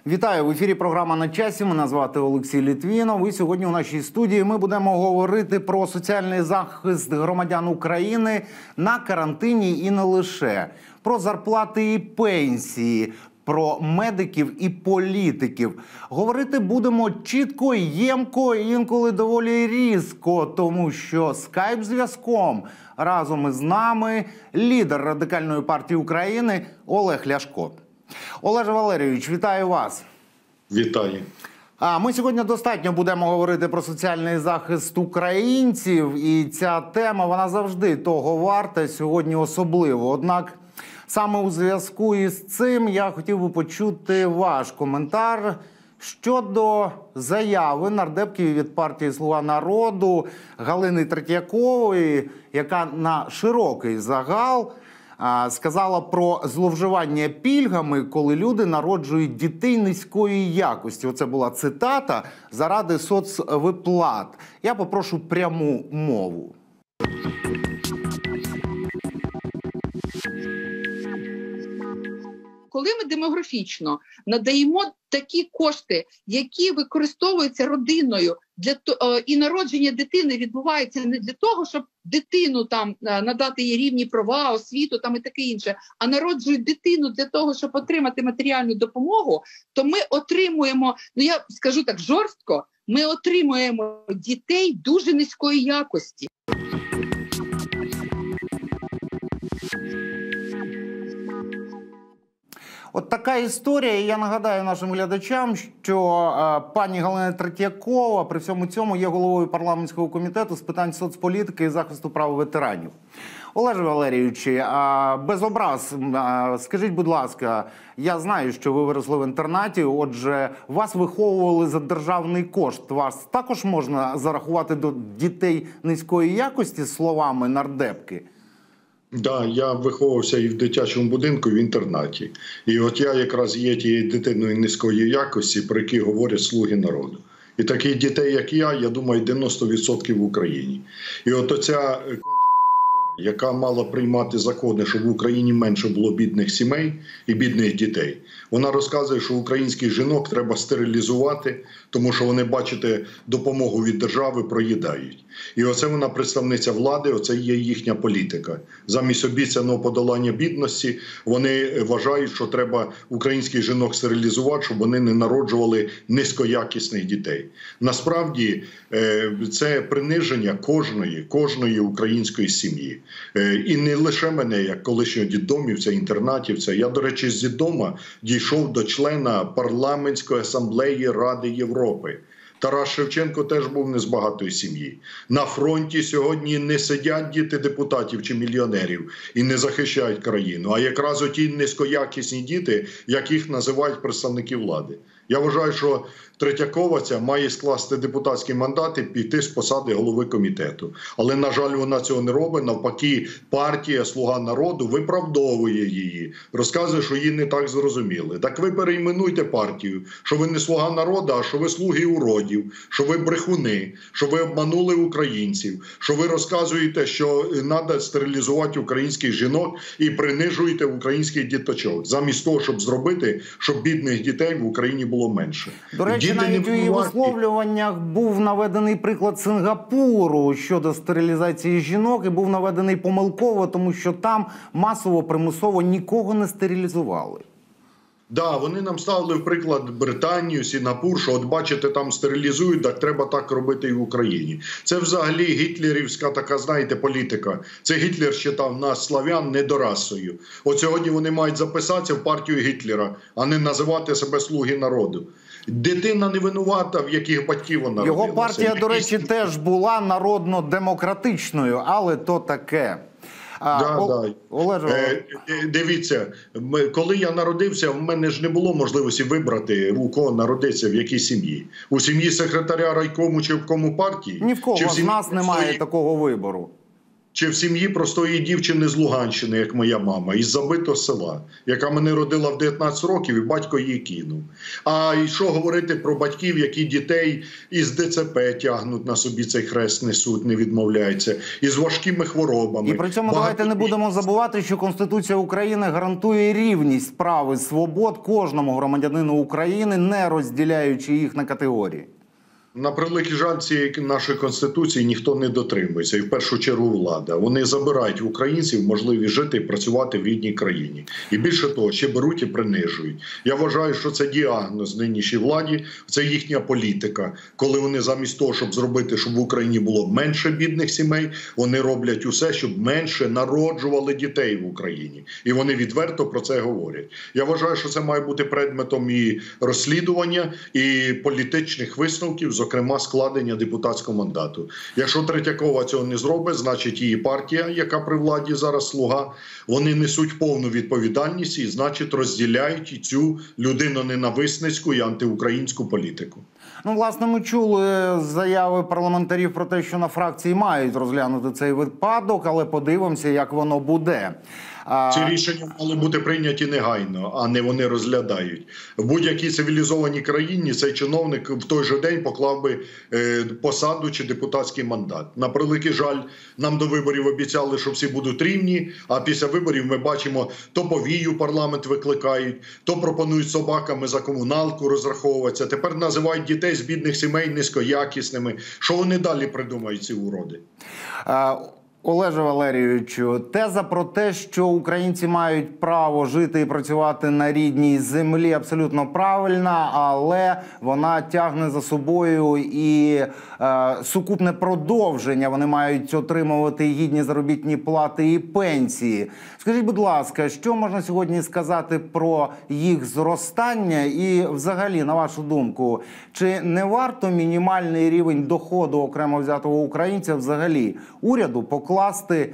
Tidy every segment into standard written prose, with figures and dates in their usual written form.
Вітаю! В ефірі програма «На часі». Мене звати Олексій Літвінов. І сьогодні у нашій студії ми будемо говорити про соціальний захист громадян України на карантині і не лише. Про зарплати і пенсії, про медиків і політиків. Говорити будемо чітко, ємко, інколи доволі різко, тому що скайп-зв'язком разом із нами лідер Радикальної партії України Олег Ляшко. Олеже Валерійович, вітаю вас. Вітаю. Ми сьогодні достатньо будемо говорити про соціальний захист українців. І ця тема, вона завжди того варта, сьогодні особливо. Однак саме у зв'язку із цим я хотів би почути ваш коментар щодо заяви нардепки від партії «Слуга народу» Галини Третьякової, яка на широкий загал сказала про зловживання пільгами, коли люди народжують дітей низької якості. Оце була цитата заради соцвиплат. Я попрошу пряму мову. Коли ми демографічно надаємо такі кошти, які використовуються родиною, і народження дитини відбувається не для того, щоб дитину там надати їй рівні права, освіту там і таке інше, а народжують дитину для того, щоб отримати матеріальну допомогу, то ми отримуємо, я скажу так жорстко, ми отримуємо дітей дуже низької якості. От така історія. Я нагадаю нашим глядачам, що пані Галина Третьякова при всьому цьому є головою парламентського комітету з питань соцполітики і захисту прав ветеранів. Олеже Валерійовичу, без образ, скажіть, будь ласка, я знаю, що ви виросли в інтернаті, отже, вас виховували за державний кошт. Вас також можна зарахувати до дітей низької якості, словами нардепки? Да, я виховувався і в дитячому будинку, і в інтернаті. І от я якраз є тією дитиною низької якості, про які говорять «Слуги народу». І таких дітей, як я думаю, 90% в Україні. І от оця яка мала приймати закони, щоб в Україні менше було бідних сімей і бідних дітей. Вона розказує, що українських жінок треба стерилізувати, тому що вони, бачите, допомогу від держави проїдають. І оце вона представниця влади, оце є їхня політика. Замість обіцяного подолання бідності вони вважають, що треба українських жінок стерилізувати, щоб вони не народжували низькоякісних дітей. Насправді це приниження кожної української сім'ї. І не лише мене, як колишнього дитдомівця, інтернатівця. Я, до речі, з дитдома дійшов до члена парламентської асамблеї Ради Європи. Тарас Шевченко теж був не з багатої сім'ї. На фронті сьогодні не сидять діти депутатів чи мільйонерів і не захищають країну, а якраз оті низькоякісні діти, яких називають представники влади. Я вважаю, що Третьякова ця має скласти депутатський мандат і піти з посади голови комітету. Але, на жаль, вона цього не робить. Навпаки, партія «Слуга народу» виправдовує її. Розказує, що її не так зрозуміли. Так ви перейменуйте партію, що ви не «Слуга народу», а що ви слуги уродів, що ви брехуни, що ви обманули українців, що ви розказуєте, що треба стерилізувати українських жінок і принижуєте українських діточок. Замість того, щоб зробити, щоб бідних дітей в Україні було менше. До речі, навіть у її висловлюваннях був наведений приклад Сингапуру щодо стерилізації жінок, і був наведений помилково, тому що там масово, примусово нікого не стерилізували. Да, вони нам ставили в приклад Британію, Сінгапур, що от бачите, там стерилізують, так треба так робити і в Україні. Це взагалі гітлерівська така, знаєте, політика. Це Гітлер вважав нас, славян, недорасою. От сьогодні вони мають записатися в партію Гітлера, а не називати себе «Слуги народу». Дитина не винувата, в яких батьків вона родилася. Його партія, до речі, теж була народно-демократичною, але то таке. Дивіться, коли я народився, в мене ж не було можливості вибрати, у кого народитися, в якій сім'ї. У сім'ї секретаря райкому чи в кому партії? Ні в кого з нас немає такого вибору. Чи в сім'ї простої дівчини з Луганщини, як моя мама, із забитого села, яка мене родила в 19 років і батько її кинув. А і що говорити про батьків, які дітей із ДЦП тягнуть на собі цей хрест, несуть, не відмовляються, із важкими хворобами. І при цьому давайте не будемо забувати, що Конституція України гарантує рівність прав і свобод кожному громадянину України, не розділяючи їх на категорії. На превеликий жаль, цієї нашої Конституції ніхто не дотримується, і в першу чергу влада. Вони забирають в українців можливість жити і працювати в рідній країні. І більше того, ще беруть і принижують. Я вважаю, що це діагноз нинішній владі, це їхня політика. Коли вони замість того, щоб зробити, щоб в Україні було менше бідних сімей, вони роблять усе, щоб менше народжували дітей в Україні. І вони відверто про це говорять. Я вважаю, що це має бути предметом і розслідування, і політичних висновків, зокрема, складення депутатського мандату. Якщо Третьякова цього не зробить, значить її партія, яка при владі зараз «Слуга», вони несуть повну відповідальність і, значить, розділяють цю людиноненависницьку і антиукраїнську політику. Ну, власне, ми чули заяви парламентарів про те, що на фракції мають розглянути цей випадок, але подивимося, як воно буде. Ці рішення мали бути прийняті негайно, а не вони розглядають. В будь-якій цивілізованій країні цей чиновник в той же день поклав би посаду чи депутатський мандат. На превеликий жаль, нам до виборів обіцяли, що всі будуть рівні, а після виборів ми бачимо, то повію парламент викликають, то пропонують собаками за комуналку розраховуватися. Тепер називають дітей з бідних сімей низькоякісними. Що вони далі придумають, ці уроди? Олеже Валерійовичу, теза про те, що українці мають право жити і працювати на рідній землі, абсолютно правильна, але вона тягне за собою і сукупне продовження. Вони мають отримувати гідні заробітні плати і пенсії. Скажіть, будь ласка, що можна сьогодні сказати про їх зростання і взагалі, на вашу думку, чи не варто мінімальний рівень доходу окремо взятого українця взагалі уряду покласти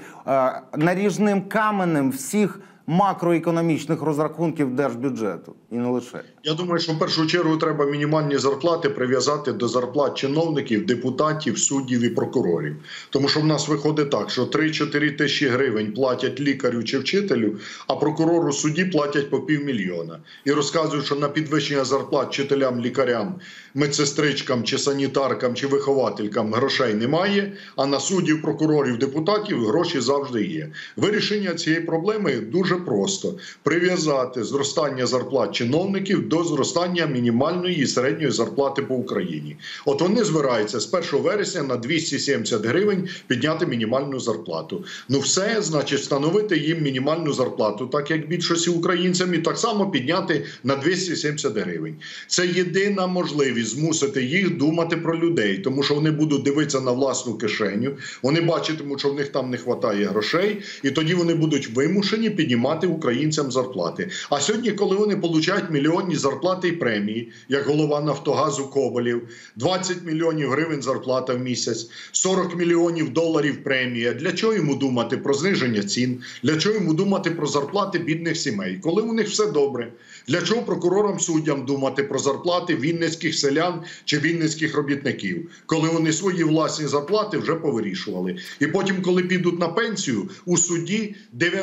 наріжним каменем всіх макроекономічних розрахунків держбюджету? І не лише. Я думаю, що в першу чергу треба мінімальні зарплати прив'язати до зарплат чиновників, депутатів, суддів і прокурорів. Тому що в нас виходить так, що 3-4 тисячі гривень платять лікарю чи вчителю, а прокурору, судді платять по 500 000. І розказують, що на підвищення зарплат вчителям, лікарям, медсестричкам, чи санітаркам, чи вихователькам грошей немає, а на суддів, прокурорів, депутатів гроші завжди є. Вирішення цієї проблеми дуже просто. Прив'язати зростання зарплат чиновників до зростання мінімальної і середньої зарплати по Україні. От вони збираються з 1 вересня на 270 гривень підняти мінімальну зарплату. Ну все, значить, встановити їм мінімальну зарплату, так як більшості українцям, і так само підняти на 270 гривень. Це єдина можливість змусити їх думати про людей, тому що вони будуть дивитися на власну кишеню, вони бачитимуть, що в них там не вистачає грошей, і тоді вони будуть вимушені піднімати українцям зарплати. А сьогодні, коли вони получають мільйонні зарплати і премії, як голова Нафтогазу Коболєв, 20 мільйонів гривень зарплата в місяць, 40 мільйонів доларів премія. Для чого йому думати про зниження цін? Для чого йому думати про зарплати бідних сімей? Коли у них все добре. Для чого прокурорам, суддям думати про зарплати вінницьких селян чи вінницьких робітників? Коли вони свої власні зарплати вже повирішували. І потім, коли підуть на пенсію, у судді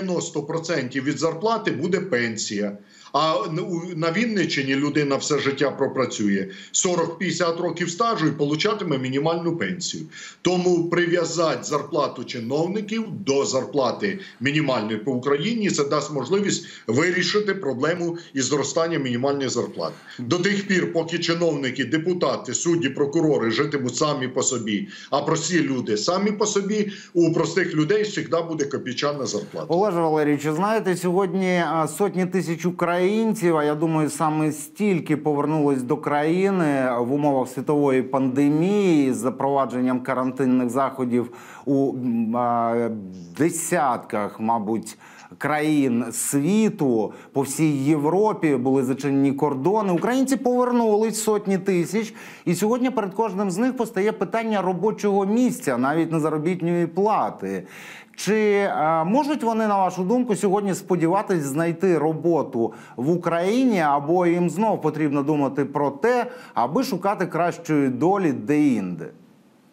90% від зарплати буде пенсія. А на Вінниччині людина все життя пропрацює 40-50 років стажу і получатиме мінімальну пенсію. Тому прив'язати зарплату чиновників до зарплати мінімальної по Україні, це дасть можливість вирішити проблему із зростанням мінімальних зарплат. До тих пір, поки чиновники, депутати, судді, прокурори житимуть самі по собі, а прості люди самі по собі, у простих людей завжди буде копійчана зарплата. Олеже Валерійовичу, знаєте, сьогодні сотні тисяч українців, а я думаю, саме стільки повернулись до країни в умовах світової пандемії з запровадженням карантинних заходів у десятках, мабуть, країн світу, по всій Європі були зачинені кордони. Українці повернулись, сотні тисяч, і сьогодні перед кожним з них постає питання робочого місця, навіть не заробітної плати. Чи можуть вони, на вашу думку, сьогодні сподіватись знайти роботу в Україні, або їм знов потрібно думати про те, аби шукати кращої долі де-інде?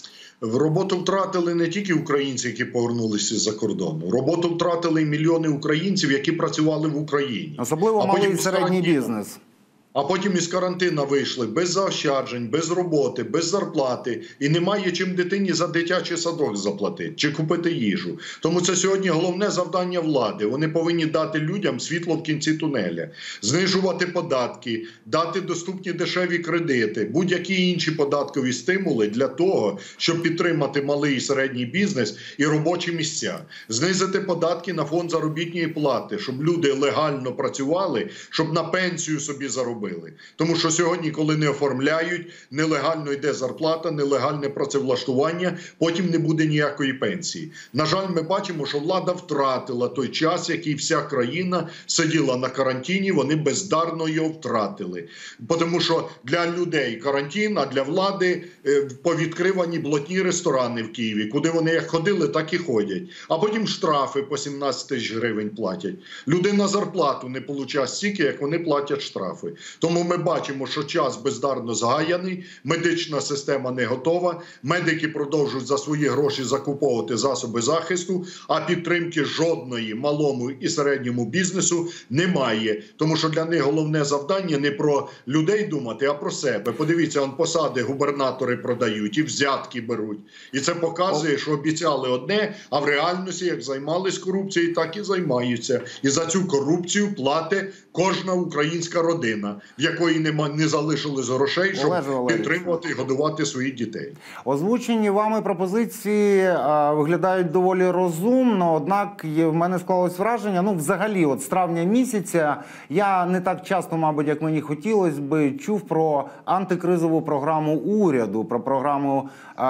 Роботу втратили не тільки українці, які повернулися з-за кордону. Роботу втратили і мільйони українців, які працювали в Україні. Особливо малий і середній бізнес. А потім із карантину вийшли без заощаджень, без роботи, без зарплати. І немає чим дитині за дитячий садок заплатити чи купити їжу. Тому це сьогодні головне завдання влади. Вони повинні дати людям світло в кінці тунеля. Знижувати податки, дати доступні дешеві кредити, будь-які інші податкові стимули для того, щоб підтримати малий і середній бізнес і робочі місця. Знизити податки на фонд заробітної плати, щоб люди легально працювали, щоб на пенсію собі заробили. Тому що сьогодні, коли не оформляють, нелегально йде зарплата, нелегальне працевлаштування, потім не буде ніякої пенсії. На жаль, ми бачимо, що влада втратила той час, який вся країна сиділа на карантині, вони бездарно його втратили. Тому що для людей карантин, а для влади повідкривані блатні ресторани в Києві, куди вони як ходили, так і ходять. А потім штрафи по 17 тисяч гривень платять. Людина зарплату не получає стільки, як вони платять штрафи. Тому ми бачимо, що час бездарно згаяний, медична система не готова, медики продовжують за свої гроші закуповувати засоби захисту, а підтримки жодної малому і середньому бізнесу немає. Тому що для них головне завдання не про людей думати, а про себе. Подивіться, он посади губернатори продають і взятки беруть. І це показує, що обіцяли одне, а в реальності, як займались корупцією, так і займаються. І за цю корупцію платить кожна українська родина, в якої не залишилось грошей, щоб підтримувати і годувати своїх дітей. Озвучені вами пропозиції виглядають доволі розумно, однак в мене склалось враження, взагалі, от з травня місяця я не так часто, мабуть, як мені хотілося би, чув про антикризову програму уряду, про програму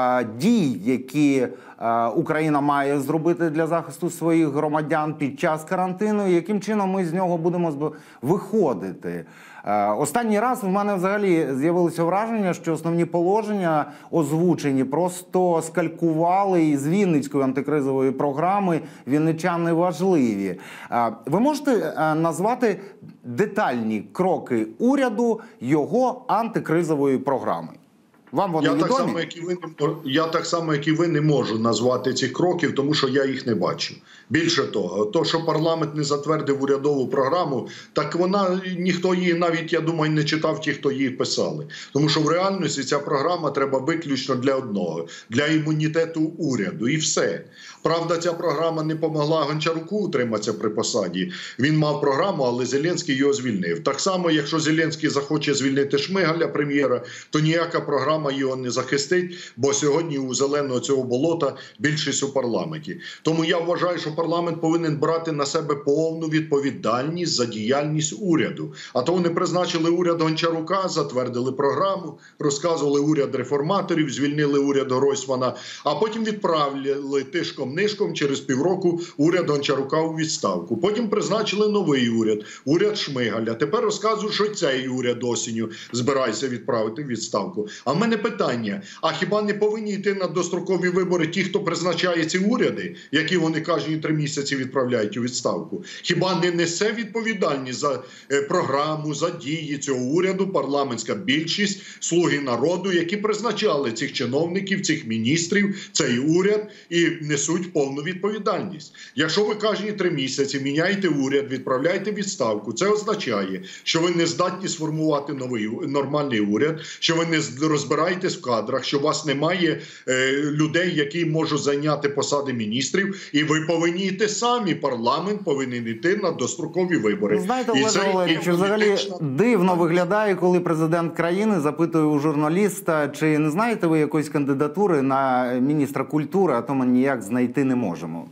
дій, які Україна має зробити для захисту своїх громадян під час карантину, і яким чином ми з нього будемо виходити. Останній раз в мене взагалі з'явилося враження, що основні положення озвучені просто скалькували із Вінницької антикризової програми вінничани важливі. Ви можете назвати детальні кроки уряду його антикризової програми? Вам вони відомі? Я так само, як і ви, не можу назвати цих кроків, тому що я їх не бачу. Більше того, то, що парламент не затвердив урядову програму, так вона, ніхто її навіть, я думаю, не читав ті, хто її писали. Тому що в реальності ця програма треба виключно для одного – для імунітету уряду. І все. Правда, ця програма не помогла Гончаруку утриматися при посаді. Він мав програму, але Зеленський його звільнив. Так само, якщо Зеленський захоче звільнити Шмигаля, прем'єра, то ніяка програма його не захистить, бо сьогодні у зеленого цього болота більшість у парламенті. Тому я вважаю, що парламент повинен брати на себе повну відповідальність за діяльність уряду. А то вони призначили уряд Гончарука, затвердили програму, розказували уряд реформаторів, звільнили уряд Гройсмана, а потім відправили тишком-нишком через півроку уряд Гончарука у відставку. Потім призначили новий уряд, уряд Шмигаля. Тепер розказують, що цей уряд осінню збирається відправити в відставку. А в мене питання, а хіба не повинні йти на дострокові вибори ті, хто призначає ці уряди, які вони кожні 3 місяці відправляють у відставку? Хіба не несе відповідальність за програму, за дії цього уряду парламентська більшість, слуги народу, які призначали цих чиновників, цих міністрів, цей уряд і несуть повну відповідальність? Якщо ви кожні 3 місяці міняєте уряд, відправляєте в відставку, це означає, що ви не здатні сформувати новий нормальний уряд, що ви не розбираєтесь в кадрах, що у вас немає людей, які можуть зайняти посади міністрів, і ви повинні йти самі, парламент повинен йти на дострокові вибори. Знаєте, Олеже Валерійовичу, взагалі дивно виглядає, коли президент країни запитує у журналіста, чи не знаєте ви якоїсь кандидатури на міністра культури, а то ми ніяк знайти не можемо.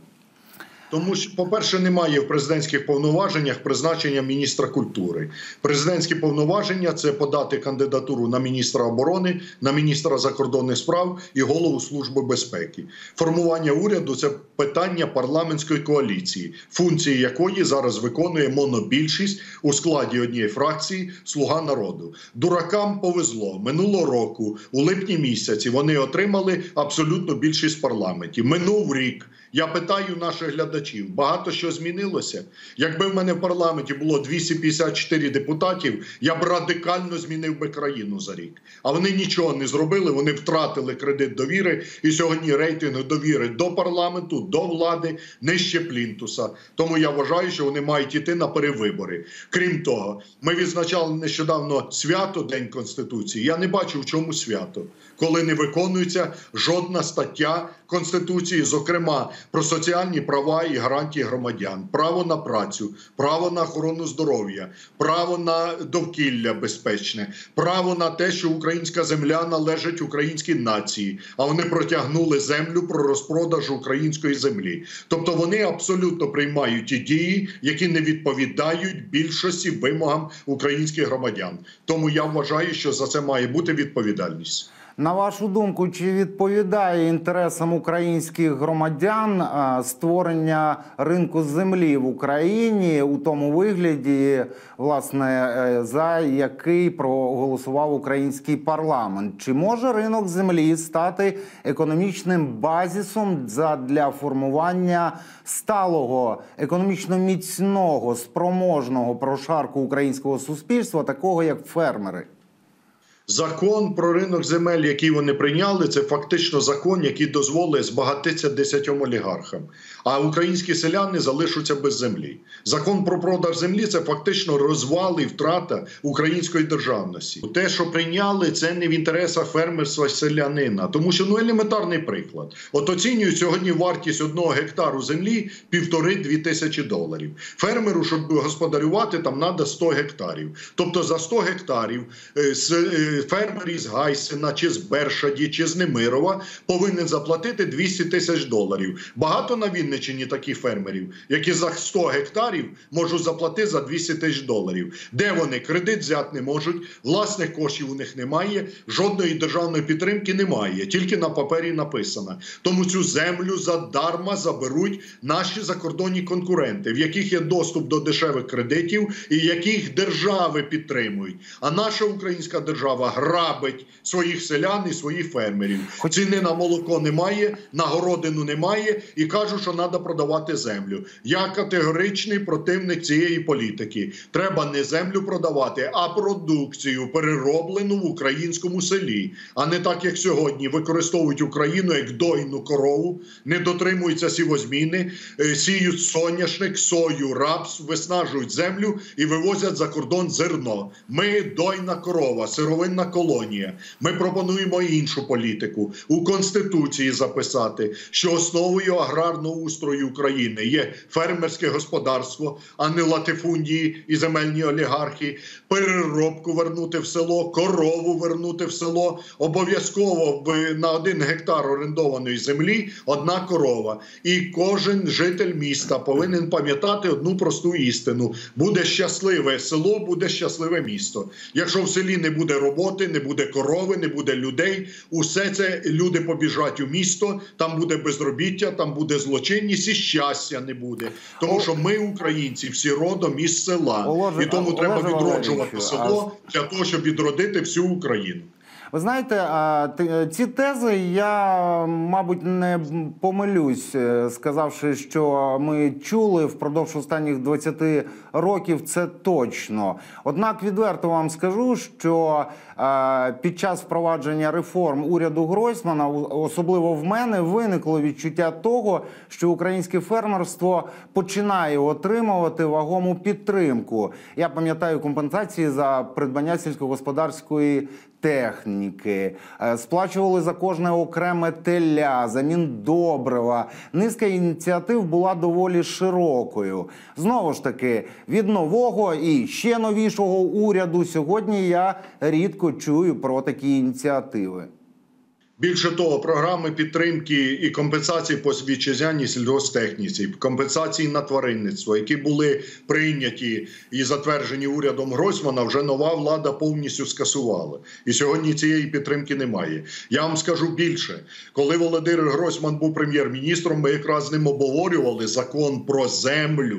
Тому що, по-перше, немає в президентських повноваженнях призначення міністра культури. Президентські повноваження – це подати кандидатуру на міністра оборони, на міністра закордонних справ і голову Служби безпеки. Формування уряду – це питання парламентської коаліції, функції якої зараз виконує монобільшість у складі однієї фракції «Слуга народу». Дуракам повезло. Минулого року, у липні місяці, вони отримали абсолютну більшість в парламенті. Минув рік. Я питаю наших глядачів, глядачів. Багато що змінилося. Якби в мене в парламенті було 254 депутатів, я б радикально змінив би країну за рік. А вони нічого не зробили, вони втратили кредит довіри, і сьогодні рейтинг довіри до парламенту, до влади нижче плінтуса. Тому я вважаю, що вони мають йти на перевибори. Крім того, ми відзначали нещодавно свято День Конституції. Я не бачу, в чому свято, коли не виконується жодна стаття Конституції, зокрема про соціальні права і гарантії громадян, право на працю, право на охорону здоров'я, право на довкілля безпечне, право на те, що українська земля належить українській нації, а вони протягнули землю про розпродаж української землі. Тобто вони абсолютно приймають ті дії, які не відповідають більшості вимогам українських громадян. Тому я вважаю, що за це має бути відповідальність. На вашу думку, чи відповідає інтересам українських громадян створення ринку землі в Україні у тому вигляді, власне, за який проголосував український парламент? Чи може ринок землі стати економічним базисом для формування сталого, економічно міцного, спроможного прошарку українського суспільства, такого як фермери? Закон про ринок земель, який вони прийняли, це фактично закон, який дозволить збагатитися 10 олігархам. А українські селяни залишаться без землі. Закон про продаж землі – це фактично розвал і втрата української державності. Те, що прийняли, це не в інтересах фермерства селянина. Тому що, елементарний приклад. От оцінюють сьогодні вартість 1 гектару землі – 1,5-2 тисячі доларів. Фермеру, щоб господарювати, там треба 100 гектарів. Тобто за 100 гектарів фермер із Гайсина, чи з Бершаді, чи з Немирова повинен заплатити 200 тисяч доларів. Багато на Вінниччині таких фермерів, які за 100 гектарів можуть заплатити за 200 тисяч доларів. Де вони? Кредит взяти не можуть, власних коштів у них немає, жодної державної підтримки немає, тільки на папері написано. Тому цю землю задарма заберуть наші закордонні конкуренти, в яких є доступ до дешевих кредитів і яких держави підтримують. А наша українська держава грабить своїх селян і своїх фермерів. Ціни на молоко немає, на городину немає і кажуть, що треба продавати землю. Я категоричний противник цієї політики. Треба не землю продавати, а продукцію, перероблену в українському селі. А не так, як сьогодні, використовують Україну як дойну корову, не дотримуються сівозміни, сіють соняшник, сою, рапс, виснажують землю і вивозять за кордон зерно. Ми дойна корова, сировинна колонія. Ми пропонуємо іншу політику. У Конституції записати, що основою аграрного устрою України є фермерське господарство, а не латифундії і земельні олігархи. Переробку вернути в село, корову вернути в село. Обов'язково на 1 гектар орендованої землі 1 корова. І кожен житель міста повинен пам'ятати одну просту істину. Буде щасливе село, буде щасливе місто. Якщо в селі не буде роботи, не буде корови, не буде людей, усе це люди побіжать у місто, там буде безробіття, там буде злочинність і щастя не буде. Тому що ми, українці, всі родом із села. І тому треба відроджувати село для того, щоб відродити всю Україну. Ви знаєте, ці тези я, мабуть, не помилюсь, сказавши, що ми чули впродовж останніх 20 років, це точно. Однак відверто вам скажу, що під час впровадження реформ уряду Гройсмана, особливо в мене, виникло відчуття того, що українське фермерство починає отримувати вагому підтримку. Я пам'ятаю компенсації за придбання сільськогосподарської техніки, сплачували за кожне окреме теля, за міндобрива. Низка ініціатив була доволі широкою. Знову ж таки, від нового і ще новішого уряду сьогодні я рідко чую про такі ініціативи. Більше того, програми підтримки і компенсації по вітчизняній сільгосптехніці, компенсації на тваринництво, які були прийняті і затверджені урядом Гройсмана, вже нова влада повністю скасувала. І сьогодні цієї підтримки немає. Я вам скажу більше. Коли Володимир Гройсман був прем'єр-міністром, ми якраз з ним обговорювали закон про землю,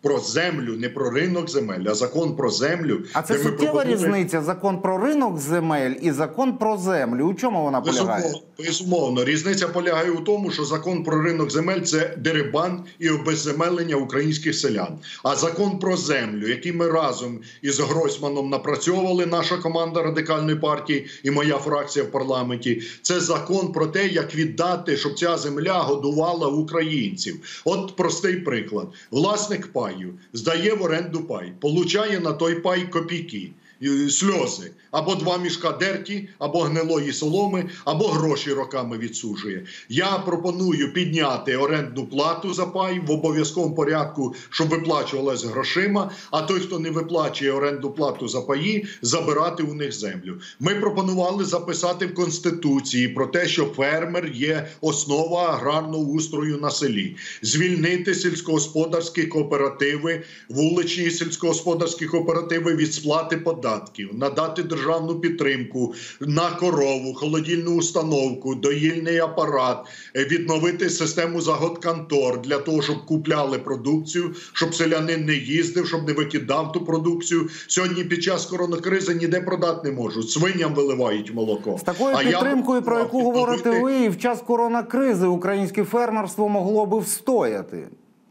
про землю, не про ринок земель, а закон про землю. А це суттєва різниця? Закон про ринок земель і закон про землю. У чому вона полягає? Безумовно. Різниця полягає у тому, що закон про ринок земель – це дерибан і обезземелення українських селян. А закон про землю, який ми разом із Гройсманом напрацьовували, наша команда Радикальної партії і моя фракція в парламенті, це закон про те, як віддати, щоб ця земля годувала українців. От простий приклад. Власник паю здає в оренду пай, получає на той пай копійки, сльози. Або 2 мішка дерті, або гнилої соломи, або гроші роками відсуджує. Я пропоную підняти орендну плату за пай в обов'язковому порядку, щоб виплачувалась грошима, а той, хто не виплачує орендну плату за паї, забирати у них землю. Ми пропонували записати в Конституції про те, що фермер є основа аграрного устрою на селі. Звільнити сільськогосподарські кооперативи, вуличні сільськогосподарські кооперативи від сплати податків, надати державну підтримку на корову, холодильну установку, доїльний апарат, відновити систему заготконтор для того, щоб купляли продукцію, щоб селянин не їздив, щоб не викидав ту продукцію. Сьогодні під час коронакризи ніде продати не можуть. Свиням виливають молоко. З такою підтримкою, про яку говорите ви, в час коронакризи українське фермерство могло би встояти.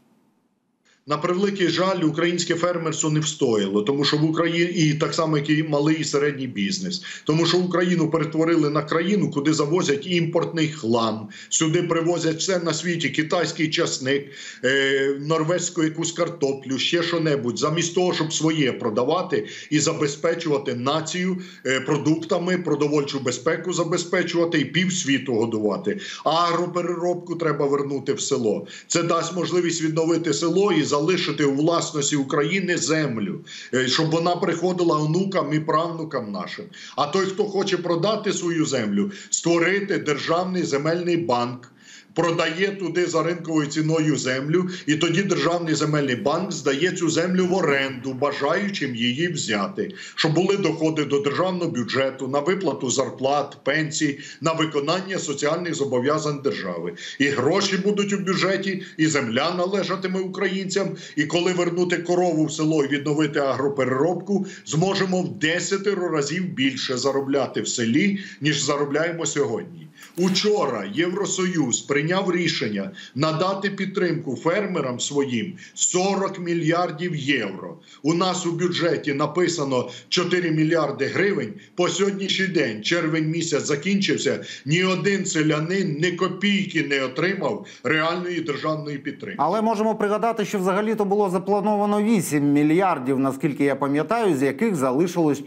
На превеликий жаль, українське фермерство не встояло, тому що в Україні, і так само, як і малий і середній бізнес, тому що Україну перетворили на країну, куди завозять імпортний хлам, сюди привозять все на світі, китайський часник, норвезьку якусь картоплю, ще що-небудь, замість того, щоб своє продавати і забезпечувати націю продуктами, продовольчу безпеку забезпечувати і півсвіту годувати. А агропереробку треба вернути в село. Це дасть можливість відновити село і залишити у власності України землю, щоб вона приходила онукам і правнукам нашим. А той, хто хоче продати свою землю, створити державний земельний банк, продає туди за ринковою ціною землю, і тоді Державний земельний банк здає цю землю в оренду, бажаючим її взяти, щоб були доходи до державного бюджету, на виплату зарплат, пенсій, на виконання соціальних зобов'язань держави. І гроші будуть у бюджеті, і земля належатиме українцям, і коли вернути корову в село і відновити агропереробку, зможемо в 10 разів більше заробляти в селі, ніж заробляємо сьогодні. Учора Євросоюз прийняв рішення надати підтримку фермерам своїм 40 мільярдів євро. У нас у бюджеті написано 4 мільярди гривень. По сьогоднішній день, червень місяць закінчився, ні один селянин ні копійки не отримав реальної державної підтримки. Але можемо пригадати, що взагалі-то було заплановано 8 мільярдів, наскільки я пам'ятаю, з яких залишилось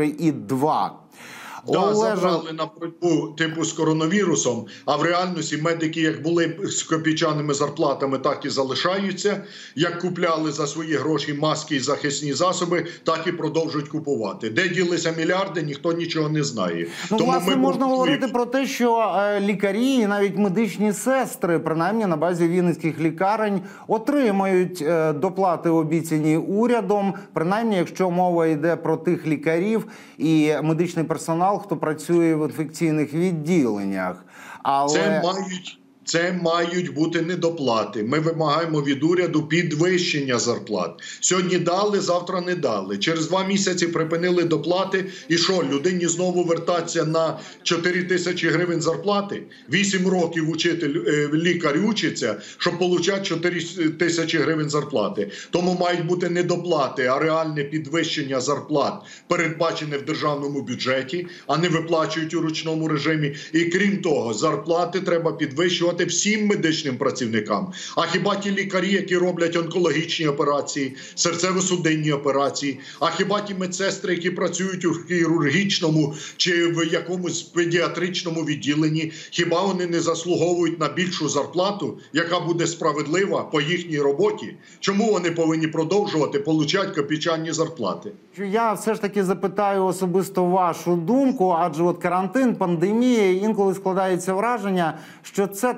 4,2. Да, забрали на боротьбу типу з коронавірусом, а в реальності медики як були з копійчаними зарплатами, так і залишаються. Як купляли за свої гроші маски і захисні засоби, так і продовжують купувати. Де ділися мільярди, ніхто нічого не знає. Ну, власне, можна говорити про те, що лікарі і навіть медичні сестри, принаймні на базі вінницьких лікарень, отримають доплати, обіцяні урядом, принаймні, якщо мова йде про тих лікарів і медичний персонал, хто працює в інфекційних відділеннях. Але... Це мають бути недоплати. Ми вимагаємо від уряду підвищення зарплат. Сьогодні дали, завтра не дали. Через 2 місяці припинили доплати. І що, людині знову вертатися на 4 тисячі гривень зарплати? 8 років лікар учиться, щоб отримати 4 тисячі гривень зарплати. Тому мають бути не доплати, а реальне підвищення зарплат, передбачене в державному бюджеті, а не виплачують у ручному режимі. І крім того, зарплати треба підвищувати всім медичним працівникам. А хіба ті лікарі, які роблять онкологічні операції, серцево-судинні операції, а хіба ті медсестри, які працюють у хірургічному чи в якомусь педіатричному відділенні, хіба вони не заслуговують на більшу зарплату, яка буде справедлива по їхній роботі? Чому вони повинні продовжувати отримати копійчані зарплати? Я все ж таки запитаю особисто вашу думку, адже от карантин, пандемія, інколи складається враження, що це така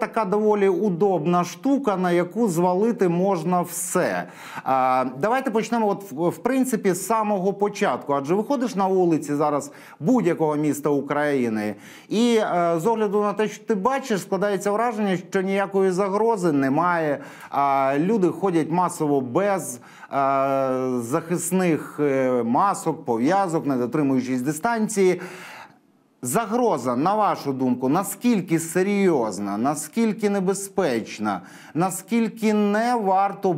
така доволі удобна штука, на яку звалити можна все. Давайте почнемо в принципі з самого початку. Адже виходиш на вулиці зараз будь-якого міста України і з огляду на те, що ти бачиш, складається враження, що ніякої загрози немає. Люди ходять масово без захисних масок, пов'язок, не дотримуючись дистанції. Загроза, на вашу думку, наскільки серйозна, наскільки небезпечна, наскільки не варто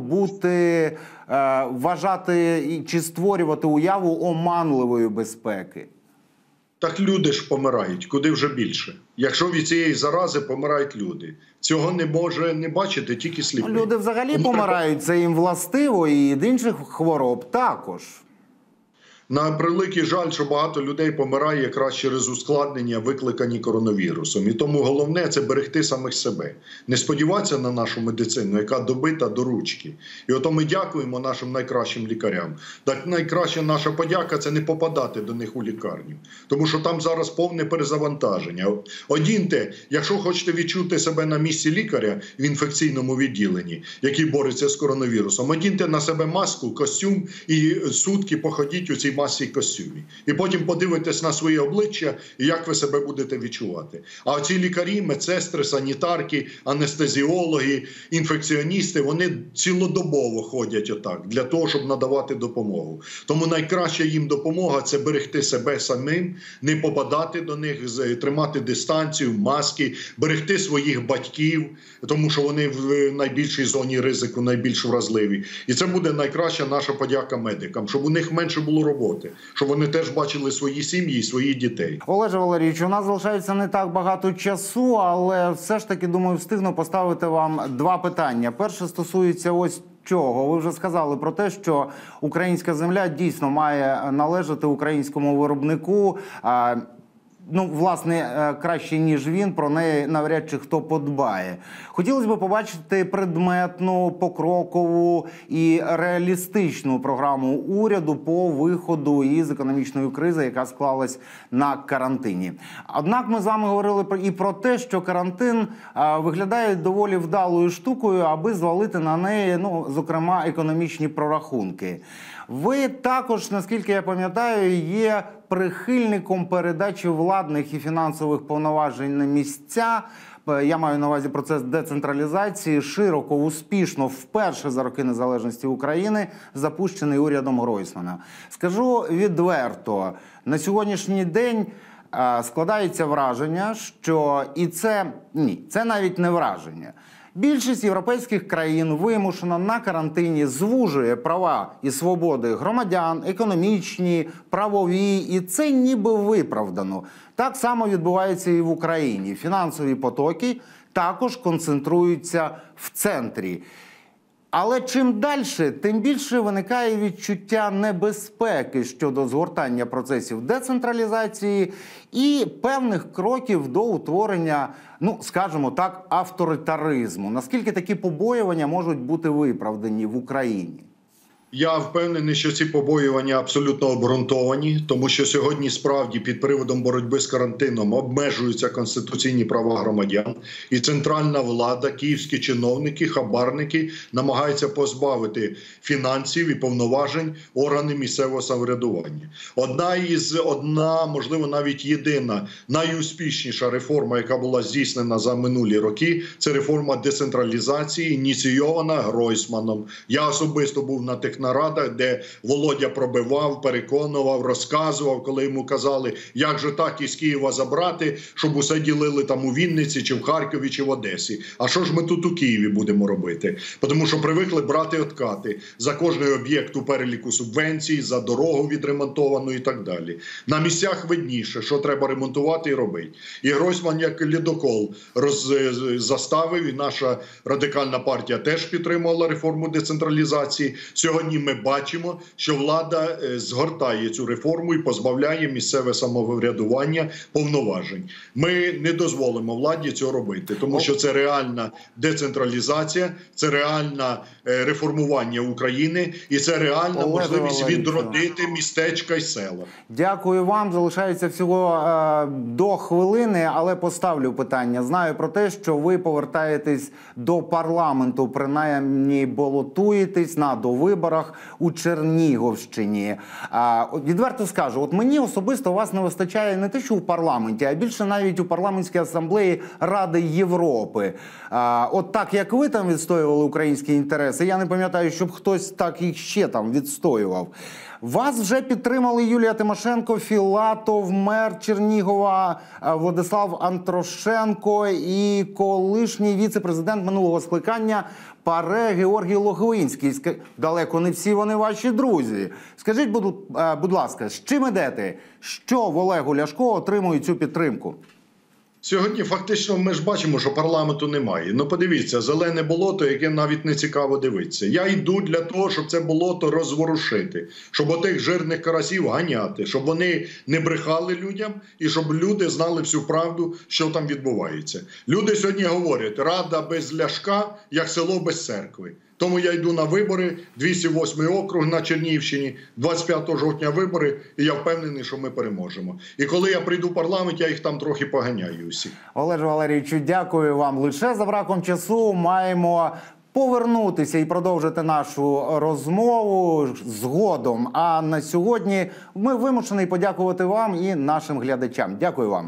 вважати чи створювати уяву оманливої безпеки? Так люди ж помирають, куди вже більше. Якщо від цієї зарази помирають люди. Цього не може не бачити тільки сліпий. Люди взагалі помирають, це їм властиво, і від інших хвороб також. На превеликий жаль, що багато людей помирає якраз через ускладнення, викликані коронавірусом. І тому головне – це берегти самих себе. Не сподіватися на нашу медицину, яка добита до ручки. І ото ми дякуємо нашим найкращим лікарям. Так найкраща наша подяка – це не попадати до них у лікарню. Тому що там зараз повне перезавантаження. Одіньте, якщо хочете відчути себе на місці лікаря в інфекційному відділенні, який бореться з коронавірусом, одіньте на себе маску, костюм і сутки походіть у цій масці костюмі. І потім подивитесь на своє обличчя, і як ви себе будете відчувати. А оці лікарі, медсестри, санітарки, анестезіологи, інфекціоністи, вони цілодобово ходять отак, для того, щоб надавати допомогу. Тому найкраща їм допомога – це берегти себе самим, не попадати до них, тримати дистанцію, маски, берегти своїх батьків, тому що вони в найбільшій зоні ризику, найбільш вразливі. І це буде найкраща наша подяка медикам, щоб у них менше було роботи, щоб вони теж бачили свої сім'ї і своїх дітей. Олеже Валерійовичу, у нас залишається не так багато часу, але все ж таки, думаю, встигну поставити вам два питання. Перше стосується ось чого. Ви вже сказали про те, що українська земля дійсно має належати українському виробнику. Власне, краще, ніж він, про неї навряд чи хто подбає. Хотілося б побачити предметну, покрокову і реалістичну програму уряду по виходу із економічної кризи, яка склалась на карантині. Однак ми з вами говорили і про те, що карантин виглядає доволі вдалою штукою, аби звалити на неї, зокрема, економічні прорахунки. Ви також, наскільки я пам'ятаю, є прихильником передачі владних і фінансових повноважень на місця. Я маю на увазі процес децентралізації, широко, успішно, вперше за роки незалежності України, запущений урядом Гройсмана. Скажу відверто, на сьогоднішній день складається враження, що це навіть не враження. Більшість європейських країн вимушено на карантині звужує права і свободи громадян, економічні, правові, і це ніби виправдано. Так само відбувається і в Україні. Фінансові потоки також концентруються в центрі. Але чим далі, тим більше виникає відчуття небезпеки щодо згортання процесів децентралізації і певних кроків до утворення, скажімо так, авторитаризму. Наскільки такі побоювання можуть бути виправдані в Україні? Я впевнений, що ці побоювання абсолютно обґрунтовані, тому що сьогодні справді під приводом боротьби з карантином обмежуються конституційні права громадян, і центральна влада, київські чиновники, хабарники намагаються позбавити фінансів і повноважень органи місцевого самоврядування. Одна, можливо, навіть єдина, найуспішніша реформа, яка була здійснена за минулі роки, це реформа децентралізації, ініційована Гройсманом. Я особисто був на тих нарадах, де Володя пробивав, переконував, розказував, коли йому казали, як же так із Києва забрати, щоб усе ділили там у Вінниці, чи в Харкові, чи в Одесі. А що ж ми тут у Києві будемо робити? Тому що привикли брати откати за кожний об'єкт у переліку субвенцій, за дорогу відремонтовану і так далі. На місцях видніше, що треба ремонтувати і робити. І Гройсман як ледокол заставив, і наша Радикальна партія теж підтримувала реформу децентралізації. Сьогодні сьогодні ми бачимо, що влада згортає цю реформу і позбавляє місцеве самоврядування повноважень. Ми не дозволимо владі цього робити, тому що це реальна децентралізація, це реальне реформування України і це реальна можливість відродити містечка і села. Дякую вам. Залишається всього до хвилини, але поставлю питання. Знаю про те, що ви повертаєтесь до парламенту, принаймні балотуєтесь на довиборах у Чернігівщині. Відверто скажу, от мені особисто вас не вистачає не те, що у парламенті, а більше навіть у парламентській асамблеї Ради Європи. От так, як ви там відстоювали українські інтереси, я не пам'ятаю, щоб хтось так їх ще там відстоював. Вас вже підтримали Юлія Тимошенко, Філатов, мер Чернігова, Владислав Антрошенко і колишній віце-президент минулого скликання ПАРЕ Георгій Логвинський. Далеко не всі вони ваші друзі. Скажіть, будь ласка, з чим ідете? Що в Олегу Ляшко отримує цю підтримку? Сьогодні фактично ми ж бачимо, що парламенту немає. Ну подивіться, зелене болото, яке навіть не цікаво дивитися. Я йду для того, щоб це болото розворушити, щоб отих жирних карасів ганяти, щоб вони не брехали людям і щоб люди знали всю правду, що там відбувається. Люди сьогодні говорять, Рада без Ляшка, як село без церкви. Тому я йду на вибори, 208-й округ на Чернігівщині, 25 жовтня вибори, і я впевнений, що ми переможемо. І коли я прийду в парламент, я їх там трохи поганяю усіх. Олеже Валерійовичу, дякую вам. Лише за браком часу маємо повернутися і продовжити нашу розмову згодом. А на сьогодні ми вимушені подякувати вам і нашим глядачам. Дякую вам.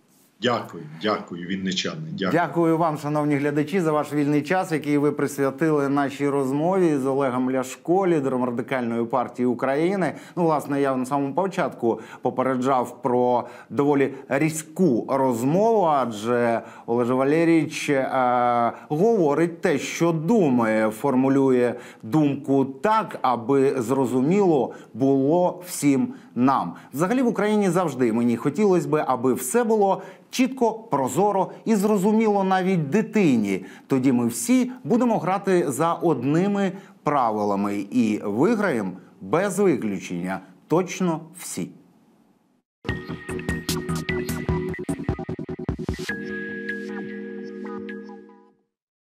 Дякую, вінничани. Дякую вам, шановні глядачі, за ваш вільний час, який ви присвятили нашій розмові з Олегом Ляшко, лідером Радикальної партії України. Ну, власне, я на самому початку попереджав про доволі різку розмову, адже Олег Валерійович говорить те, що думає, формулює думку так, аби зрозуміло було всім нам. Взагалі в Україні завжди мені хотілося б, аби все було чітко, прозоро і зрозуміло навіть дитині. Тоді ми всі будемо грати за одними правилами і виграємо без виключення точно всі.